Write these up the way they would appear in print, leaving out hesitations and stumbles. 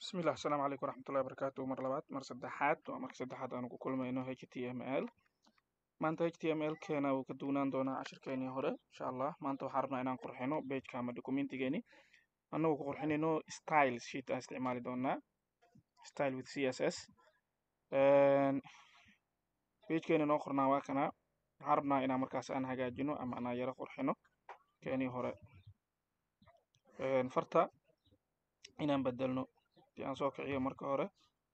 بسم الله السلام عليكم ورحمة الله وبركاته مر لبات مر سدحات ومر سدحات أنا كل ما إنه HTML ما أنت HTML كنا وكدونا دونا عشر كيني هورا إن شاء الله ما أنت حاربنا إن قرحينه بيج كامل دوكومنتي جيني أنا وقرحينه ستايل شيت استعمالي دونا ستايل with CSS بيج كيني نوخرنا واكنا حاربنا إن مركز أنا هجاجينه أما أنا يرى قرحينه كيني هورا فرتا إن بدلنه دي أن سوق عيه مركز هورا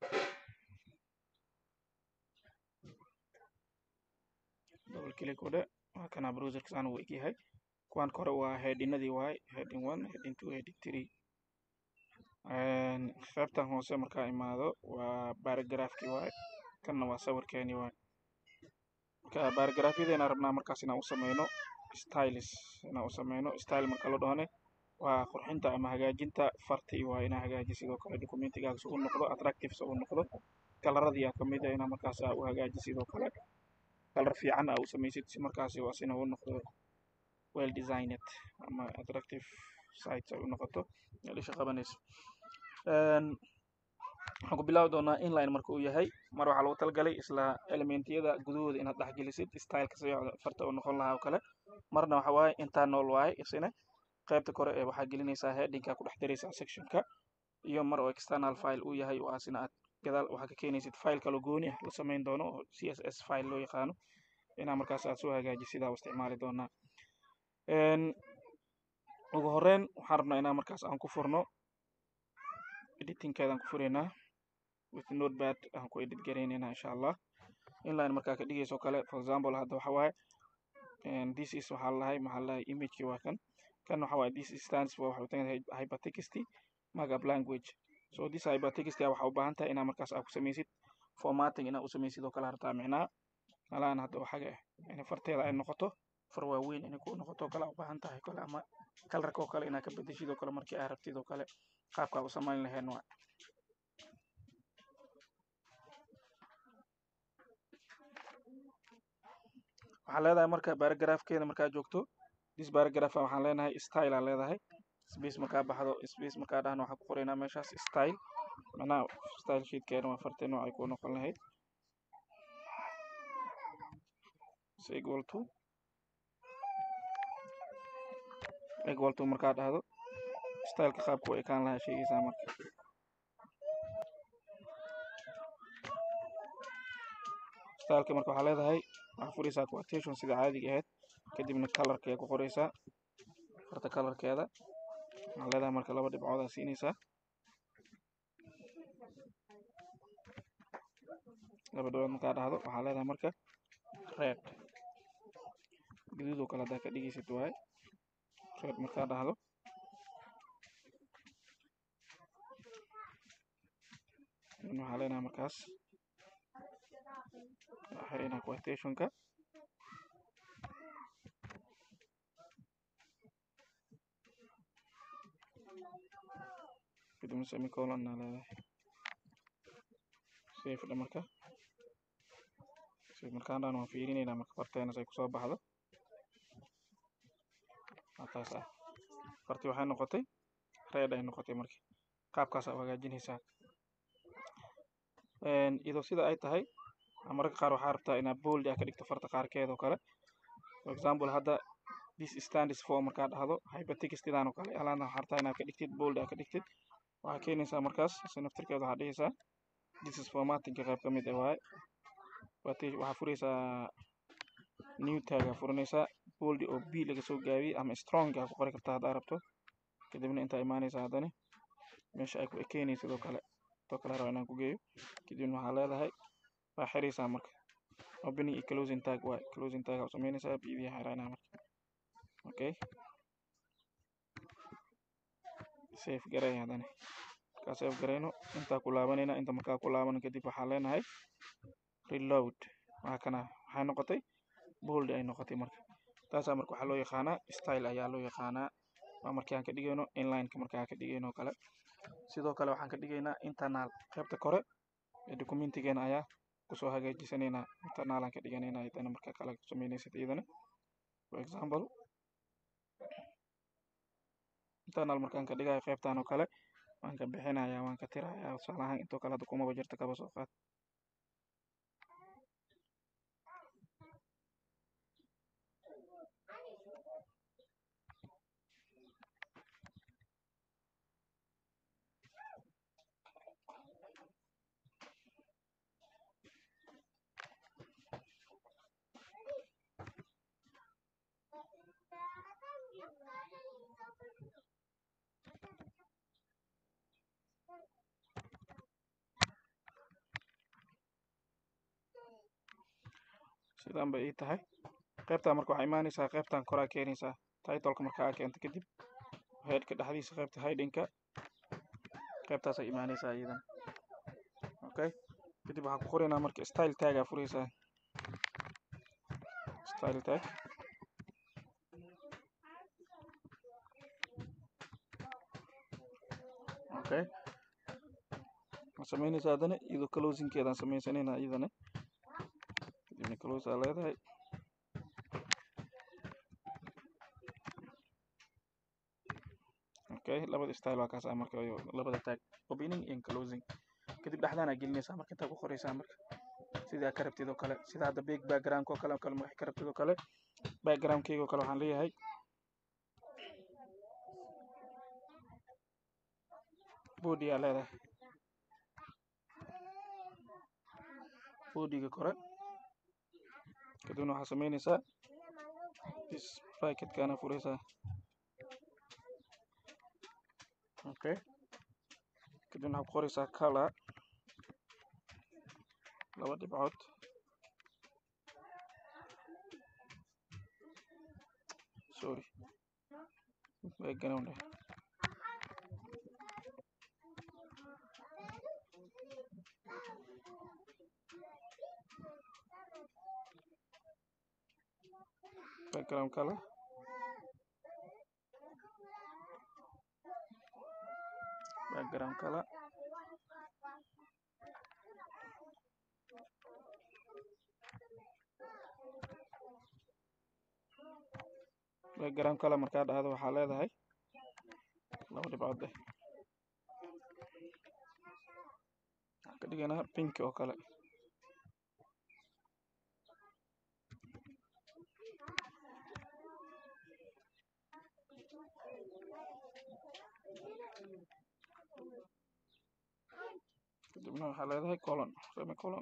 دبل كليك وده كان بروزر كان ويكي هاي كوان كورا وا heading دي واي heading 1 heading 2 heading 3 qaybtan hoose markaa imaado waa baragraafki waay kanna waa sawirkeeni waay marka baragraafyadeena rabnaa markaas inaan u sameyno styles inaan u sameyno style marka la dhahone waa qurxinta ama hagaajinta farti waa inaa hagaaji sidoo kale documentigaaga soo noqdo attractive soo noqdo kalaradii aa kamid ah inaa markaas u hagaaji sidoo kale kalar fiican aa u samaysid si markaas waa sina u noqdo well designed ama attractive site ay u noqoto meesha qabanayso waxaan ku bilaabi doonaa inline marka uu yahay mar waxaa lagu talgalay isla elementyada gudahooda inaad dhex gelisid styleka sida farta uu noqon lahaa oo kale marna waxa waaye internal waaye isina qaybta kore ee waxaa gelinaysaa headingka ku dhex daraysaa sectionka iyo mar oo external file uu yahay oo asina aad gadaal waxaa ka keenaysid file kala gooni ah la samayn doono oo CSS file loo yaqaano inaa markaas aad soo hagaajisid sidaa u isticmaali doonaa ugu horreyn waxaan rabnaa inaan markaas aan ku furno editingkeedaan ku furaynaa with notepad aan ku edit garaynaynaa insha allah inline markaa ka dhigayso kale for example hadda waxa waaye this is waxaa lahay maxaa lahay imagekii waa kan waxa waaye this stands for waxa uu hypertext markup language so this hypertext waxa u baahan tahay inaa markaas aad ku samaysid formatting inaa u samaysid oo kale hartaa micnaa alaan hadda waxaga in farteeda ay noqoto far waaweyn inay ku noqoto kala u baahan tahay kale ama kalarka oo kale inaa ka bedeshid oo kale markii aad rabtid oo kale qaabka u samayn lahayn waa waxaan leedahay marka baragraafkeeda markaa joogto this paragraph waxaan leenahay style aan leedahay space markaa baxdo space markaa dhahno waxaan ku qoraynaa meeshaas style macnaha style sheetkeena waa fartay noocay ku noqon lahayd equal to markaa dhahdo styleka qaabku ay kaan lahaa sheegaysaa marka styleka marka waxaa leedahay waxaa furaysaa quotation sida caadiga ahayd kadibna colorkeeda ku qoraysaa farta colorkeeda waxaa leedahay marka laba dhibcood aa siinaysaa laba dhibcood markaa dhahdo waxaa leedahay marka red guduud oo kale haddaa ka dhigaysid waaye red markaa dhahdo waxaa leenahay markaas xiraynaa quotationka kadibna semicolon aa leedahay save dha marka save markaan dhan waan fiirinaynaa marka farteena say kusoo baxdo taas ah farti waxay noqotay red ay noqotay marka qaabkaas aa u hagaajinaysaa iyadoo sida ay tahay mararka qaar waxaa rabtaa inaad bold ka dhigto farta qaarkeeda oo kale for example hadda this stands for markaa dhahdo hypertextidaan oo kale alaana waxaa rabtaa inaad ka dhigtid bold ka dhigtid waxaa keenaysaa markaas si naftirkeeda waxaa dhigaysaa this is formattingka qayb ka mid ah waaye waxaa furaysaa new tag aa furanaysaa bold oo b laga soo gaabiyey ama strong aa ku qori kartaa haddaa rabto kadibna intaa imaanaysaa haddana meesha ay ku ekeenaysa sidoo kale raba inaan ku geeyo kadibna waxaa leedahay waa xiraysaa marka opening iyo closing tag waaye closing tag aa u samaynaysaa bdiyaa xiraynaa marka okay save garay haddana markaa save garayno intaa ku laabanayna inta markaa ku laabano kadib waxaa leenahay reload waxaa kana waxay noqotay bold ay noqotay marka taasaa marka waxaa loo yaqaanaa style ayaa loo yaqaanaa waa markii aan ka dhigayno inlineka markaa ka dhigayno kale sidoo kale waxaan ka dhigaynaa internal qaybta kore ee documentigeena ayaa kusoo hagaajisanaynaa internal aan ka dhiganaynaa iyadana markaa kale ku samaynaysid iyadana for example internal markaan ka dhigayo qaybtan oo kale waan ka bixinayaa waan ka tirayaa tusaale ahaan intoo kale hadda kumaba jirto kaba soo qaad sidaan bay ii tahay qaybtaa marka waxaa imaanaysaa qaybtan koraa keenaysaa titleka marka aa keento kadib headka dhexdiisa qaybta headingka qaybtaasay imaanaysaa iyadan okay kadib waxaan ku qoraynaa marka style tag aa furaysaa style tag okay waxaan samaynaysaa haddana iyadoo closingkeedaan samaysanaynaa iyadana kadibna close aa leedahay okay labada style waa kaas marka labada tag opening and closing kadib dhexdaan aa gelinaysaa marka intaa ku qoraysaa marka sidaa ka rabtid oo kale sida hadda big background oo kale magax ka rabtid oo kale backgroundkayga oo kale waxaan leeyahay body aa leedahay bodyga kore kadibna waxaa samaynaysaa this bracketkaana furaysaa okay kadibna waxaa ku qoraysaa color laba dhibcood sorry background background color background color background color markaa dhahdo waxaa leedahay laba dhibcood waxaan ka dhiganaa pink oo kale kadibna waxaa leedahay colon semicolon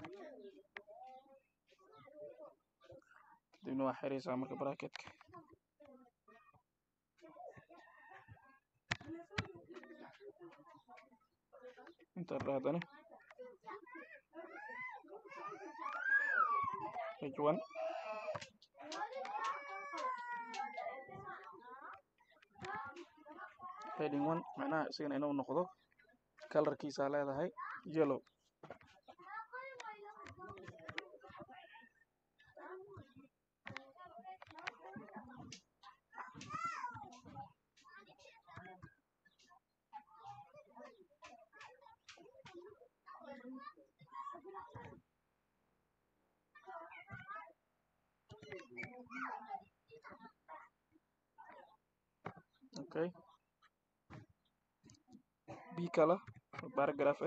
kadibna waa xiraysaa marka bracketka inta dhahdana h1 heading 1 macnaha isagana inuu noqdo colorkiisa leedahay yellow okay b color paragraph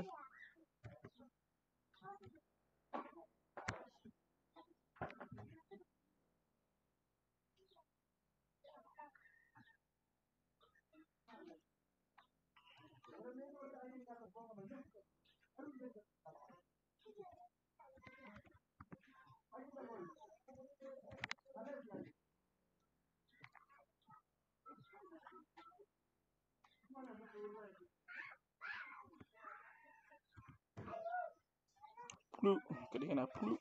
blue kadhigana blue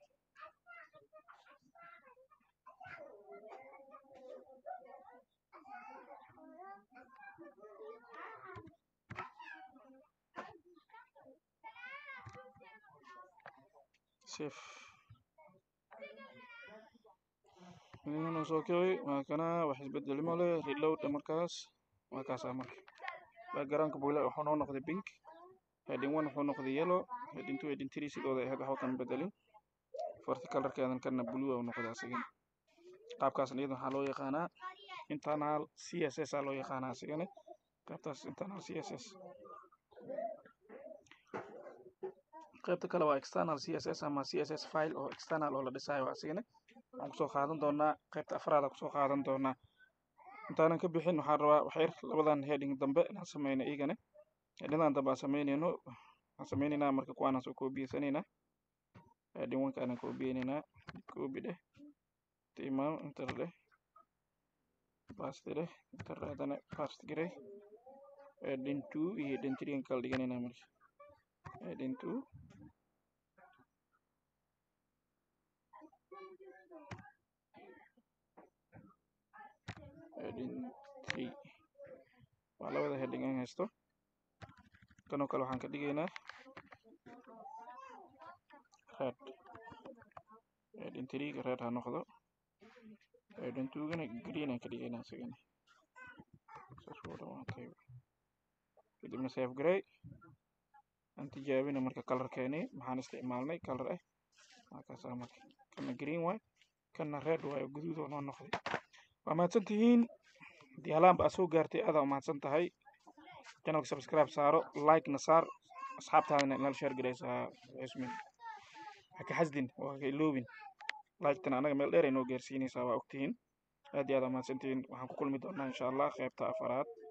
safe inuu soo kicay waa kana wax isbedel ma leh reload markaas waa kaas marka backgroundka buu wuxuu noo noqday pink heading 1 wuxuu noqday yellow heading 2 heading 3 sidoo ay waxba kan bedelin farti colorkeedan kana blue uu noqday asigan qaabkaas iyada waxa loo yaqaanaa internal css loo yaqaanaa asigana qaybtaas internal css. qaybta kale waa external css ama css file oo external oo la dhisayo asigana waxaan kusoo qaadan doonaa qaybta afraad aan kusoo qaadan doonaa. intaanan ka bixin waxaan rabaa waxyar labadan heading dambe inaan sameyno iyagana. headingan dambe aan sameynaynaa marka kuwaan aan soo koobiyeysanayna. heading 1 aan koobiyeynaynaa. copy dheh timaam enter dheh paste dheh enter hadana paste garey. heading 2 iyo heading 3 aan kala dhiganaynaa marka. heading 2 heading 3 waa labada heading aan haysto. kanoo kale waxaan ka dhigaynaa red. heading 3 red ha noqdo. heading 2 gana green aan ka dhigaynaa isagana. saas wada waantay. kadibna save garey. aan tijaabina marka colorkeeni maxaan isticmaalnay color ah markaas marka kana green way kana red way guduud oo noqday. waa mahadsantihiin diyaalaan baa soo gaartay aad u mahadsan tahay. channelka subscribe saaro like na saar asxaabtaadana inala share gareysaa ismin haka xasdin oo haka iloobin like tan anaga meel dheer ay noo gaarsiinaysaa waa ogtihiin. aad iyo aad mahadsantihiin waxaan ku kulmi doonaa insha Allah qaybta afraad.